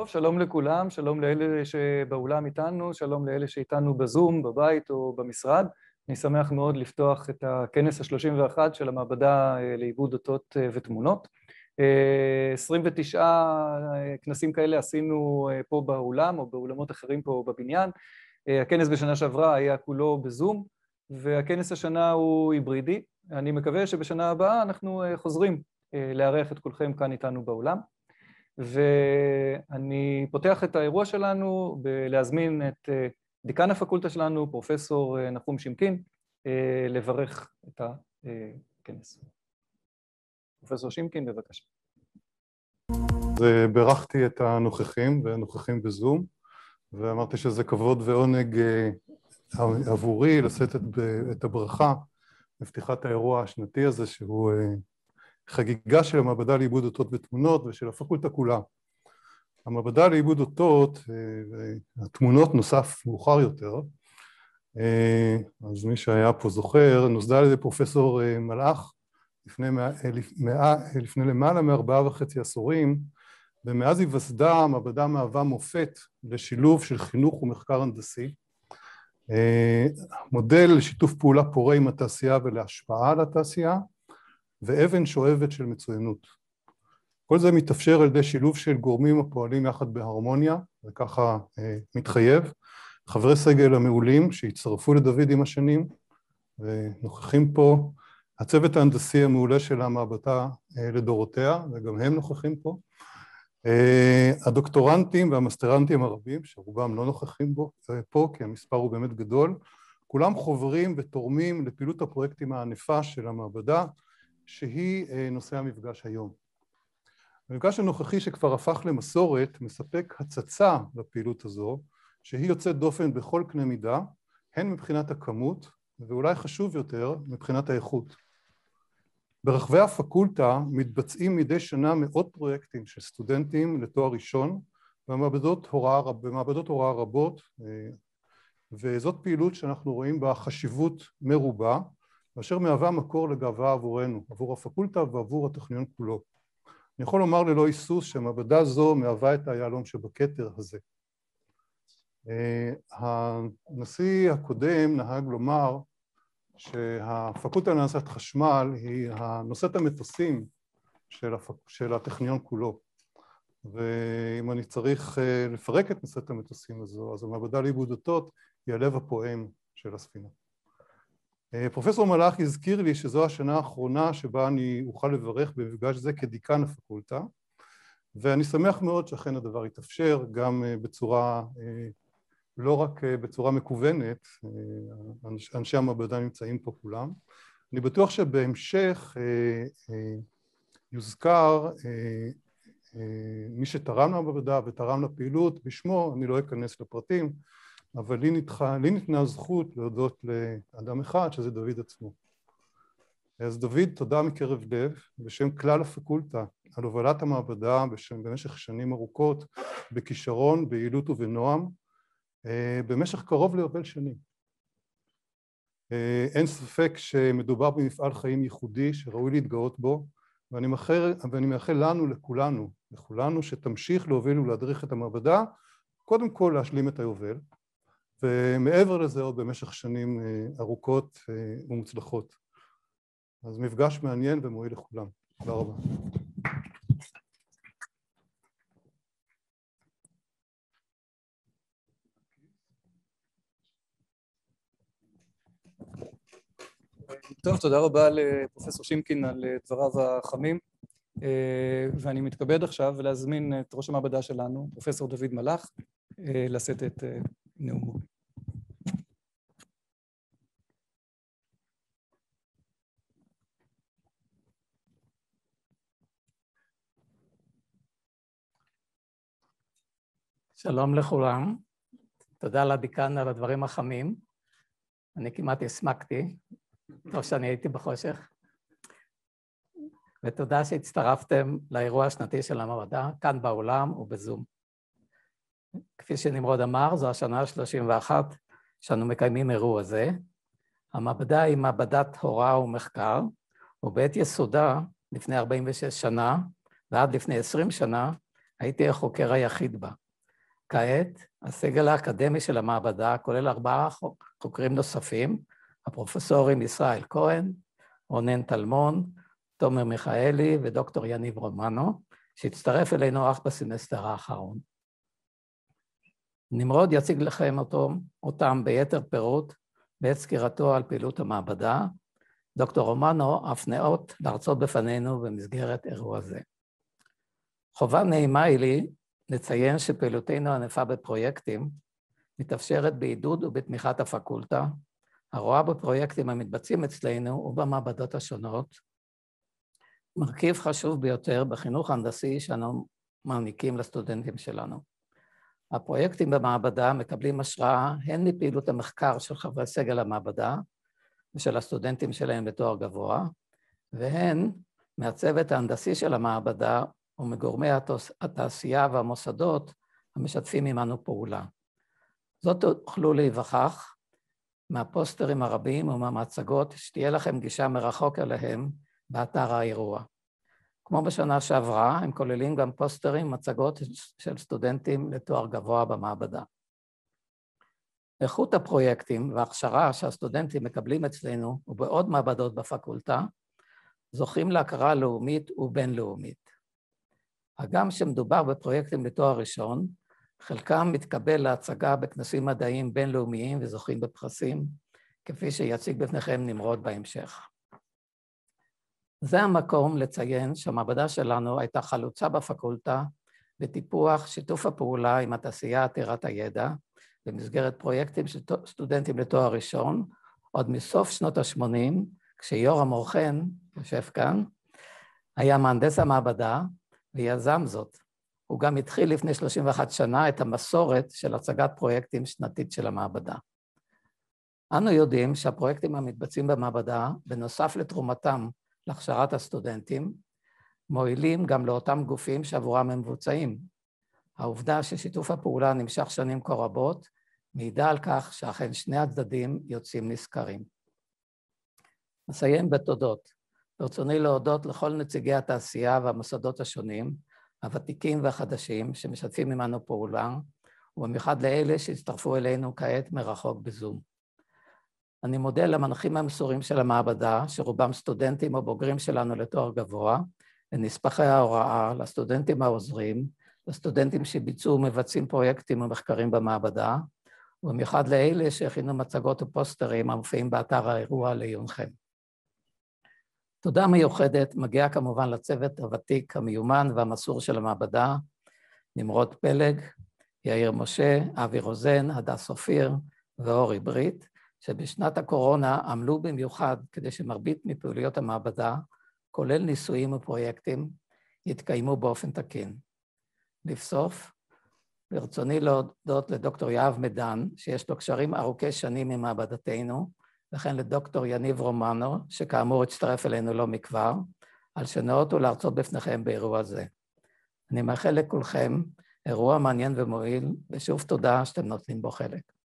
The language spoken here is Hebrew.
טוב, שלום לכולם, שלום לאלה שבאולם איתנו, שלום לאלה שאיתנו בזום, בבית או במשרד. אני שמח מאוד לפתוח את הכנס ה-31 של המעבדה לעיבוד אותות ותמונות. 29 כנסים כאלה עשינו פה באולם או באולמות אחרים פה בבניין. הכנס בשנה שעברה היה כולו בזום, והכנס השנה הוא היברידי. אני מקווה שבשנה הבאה אנחנו חוזרים לארח את כולכם כאן איתנו באולם. ואני פותח את האירוע שלנו בלהזמין את דיקן הפקולטה שלנו, פרופסור נחום שימקין, לברך את הכנס. פרופסור שימקין, בבקשה. ברכתי את הנוכחים והנוכחים בזום, ואמרתי שזה כבוד ועונג עבורי לשאת את הברכה בפתיחת האירוע השנתי הזה, שהוא חגיגה של המעבדה לעיבוד אותות ותמונות ושל הפקולטה כולה. המעבדה לעיבוד אותות והתמונות נוסף מאוחר יותר, אז מי שהיה פה זוכר, נוסדה על ידי פרופסור מלאך לפני למעלה מ4.5 עשורים, ומאז היווסדה המעבדה מהווה מופת לשילוב של חינוך ומחקר הנדסי, מודל לשיתוף פעולה פורה עם התעשייה ולהשפעה על התעשייה, ואבן שואבת של מצוינות. כל זה מתאפשר על ידי שילוב של גורמים הפועלים יחד בהרמוניה, וככה מתחייב. חברי סגל המעולים שהצטרפו לדוד עם השנים, ונוכחים פה, הצוות ההנדסי המעולה של המעבדה לדורותיה, וגם הם נוכחים פה. הדוקטורנטים והמסטרנטים הרבים, שרובם לא נוכחים פה, כי המספר הוא באמת גדול, כולם חוברים ותורמים לפעילות הפרויקטים הענפה של המעבדה, שהיא נושא המפגש היום. המפגש הנוכחי שכבר הפך למסורת מספק הצצה לפעילות הזו, שהיא יוצאת דופן בכל קנה מידה, הן מבחינת הכמות, ואולי חשוב יותר, מבחינת האיכות. ברחבי הפקולטה מתבצעים מדי שנה מאות פרויקטים של סטודנטים לתואר ראשון, במעבדות הוראה רבות, וזאת פעילות שאנחנו רואים בה חשיבות מרובה, ואשר מהווה מקור לגאווה עבורנו, עבור הפקולטה ועבור הטכניון כולו. אני יכול לומר ללא היסוס שהמעבדה זו מהווה את היהלום שבכתר הזה. הנשיא הקודם נהג לומר שהפקולטה להנדסת חשמל היא נושאת המטוסים של הטכניון כולו. ואם אני צריך לפרק את נושאת המטוסים הזו, אז המעבדה לעיבוד אותות היא הלב הפועם של הספינה. פרופסור מלאך הזכיר לי שזו השנה האחרונה שבה אני אוכל לברך במפגש זה כדיקן הפקולטה, ואני שמח מאוד שאכן הדבר יתאפשר גם בצורה, לא רק בצורה מקוונת, אנשי המעבדה נמצאים פה כולם. אני בטוח שבהמשך יוזכר מי שתרם למעבדה ותרם לפעילות, בשמו אני לא אכנס לפרטים, אבל לי ניתנה הזכות להודות לאדם אחד, שזה דוד עצמו. אז דוד, תודה מקרב לב, בשם כלל הפקולטה, על הובלת המעבדה במשך שנים ארוכות, בכישרון, ביעילות ובנועם, במשך קרוב ליובל שנים. אין ספק שמדובר במפעל חיים ייחודי, שראוי להתגאות בו, ואני מאחל לנו, לכולנו, שתמשיך להוביל ולהדריך את המעבדה, קודם כל להשלים את היובל, ומעבר לזה עוד במשך שנים ארוכות ומוצלחות. אז מפגש מעניין ומועיל לכולם. תודה רבה. טוב, תודה רבה לפרופסור שימקין על דבריו החמים, ואני מתכבד עכשיו להזמין את ראש המעבדה שלנו, פרופסור דוד מלאך, לשאת את נאומו. שלום לכולם, תודה לדיקן על הדברים החמים, אני כמעט הסמקתי, טוב שאני הייתי בחושך, ותודה שהצטרפתם לאירוע השנתי של המעבדה, כאן באולם ובזום. כפי שנמרוד אמר, זו השנה ה-31 שאנו מקיימים אירוע זה. המעבדה היא מעבדת הוראה ומחקר, ובעת יסודה, לפני 46 שנה, ועד לפני 20 שנה, הייתי החוקר היחיד בה. כעת, הסגל האקדמי של המעבדה כולל 4 חוקרים נוספים, הפרופסורים ישראל כהן, רונן תלמון, תומר מיכאלי ודוקטור יניב רומנו, שהצטרף אלינו אך בסמסטר האחרון. נמרוד יציג לכם אותם ביתר פירוט בעת סקירתו על פעילות המעבדה. דוקטור רומנו אף נאות להרצות בפנינו במסגרת אירוע זה. חובה נעימה היא לי לציין שפעילותנו הענפה בפרויקטים מתאפשרת בעידוד ובתמיכת הפקולטה, הרואה בפרויקטים המתבצעים אצלנו ובמעבדות השונות, מרכיב חשוב ביותר בחינוך הנדסי שאנו מעניקים לסטודנטים שלנו. הפרויקטים במעבדה מקבלים השראה הן מפעילות המחקר של חברי סגל המעבדה ושל הסטודנטים שלהם בתואר גבוה, והן מהצוות ההנדסי של המעבדה ומגורמי התעשייה והמוסדות המשתפים עמנו פעולה. זאת תוכלו להיווכח מהפוסטרים הרבים ומהמצגות שתהיה לכם גישה מרחוק אליהם באתר האירוע. כמו בשנה שעברה, הם כוללים גם פוסטרים ומצגות של סטודנטים לתואר גבוה במעבדה. איכות הפרויקטים וההכשרה שהסטודנטים מקבלים אצלנו ובעוד מעבדות בפקולטה, זוכים להכרה לאומית ובינלאומית. הגם שמדובר בפרויקטים לתואר ראשון, חלקם מתקבל להצגה בכנסים מדעיים בינלאומיים וזוכים בפרסים, כפי שיציג בפניכם נמרוד בהמשך. זה המקום לציין שהמעבדה שלנו הייתה חלוצה בפקולטה בטיפוח שיתוף הפעולה עם התעשייה עתירת הידע, במסגרת פרויקטים של סטודנטים לתואר ראשון, עוד מסוף שנות ה-80, כשיורם אורחן, יושב כאן, היה מהנדס המעבדה ויזם זאת. הוא גם התחיל לפני 31 שנה את המסורת של הצגת פרויקטים שנתית של המעבדה. אנו יודעים שהפרויקטים המתבצעים במעבדה, בנוסף לתרומתם להכשרת הסטודנטים, מועילים גם לאותם גופים שעבורם הם מבוצעים. העובדה ששיתוף הפעולה נמשך שנים כה רבות, מעידה על כך שאכן שני הצדדים יוצאים נשכרים. נסיים בתודות. ברצוני להודות לכל נציגי התעשייה והמוסדות השונים, הוותיקים והחדשים שמשתפים עמנו פעולה, ובמיוחד לאלה שהצטרפו אלינו כעת מרחוק בזום. אני מודה למנחים המסורים של המעבדה, שרובם סטודנטים או בוגרים שלנו לתואר גבוה, לנספחי ההוראה, לסטודנטים העוזרים, לסטודנטים שביצעו ומבצעים פרויקטים ומחקרים במעבדה, ובמיוחד לאלה שהכינו מצגות ופוסטרים המופיעים באתר האירוע לעיונכם. תודה מיוחדת מגיעה כמובן לצוות הוותיק, המיומן והמסור של המעבדה, נמרוד פלג, יאיר משה, אבי רוזן, הדס אופיר ואורי ברית, שבשנת הקורונה עמלו במיוחד כדי שמרבית מפעילויות המעבדה, כולל ניסויים ופרויקטים, יתקיימו באופן תקין. לבסוף, ברצוני להודות לדוקטור יהב מדן, שיש לו קשרים ארוכי שנים עם מעבדתנו, וכן לדוקטור יניב רומנו, שכאמור הצטרף אלינו לא מכבר, על שנאותו להרצות בפניכם באירוע זה. אני מאחל לכולכם אירוע מעניין ומועיל, ושוב תודה שאתם נוטלים בו חלק.